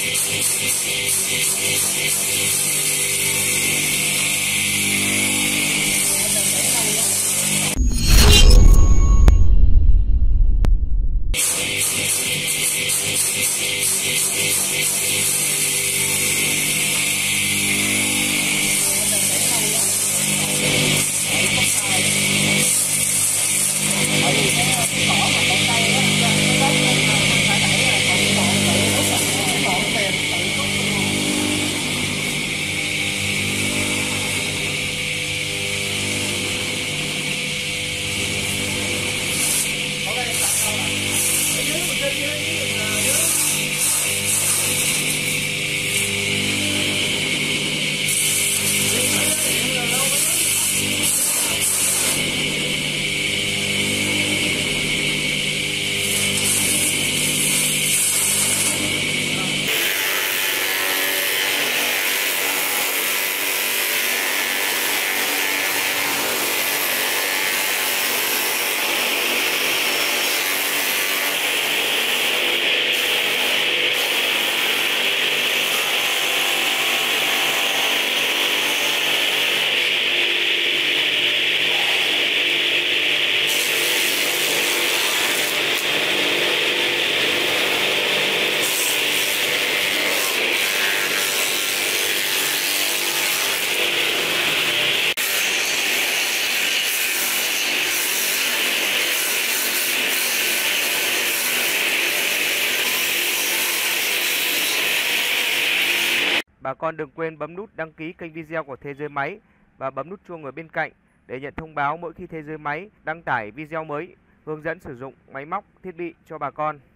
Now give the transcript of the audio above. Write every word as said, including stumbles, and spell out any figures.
Bà con đừng quên bấm nút đăng ký kênh video của Thế Giới Máy và bấm nút chuông ở bên cạnh để nhận thông báo mỗi khi Thế Giới Máy đăng tải video mới, hướng dẫn sử dụng máy móc, thiết bị cho bà con.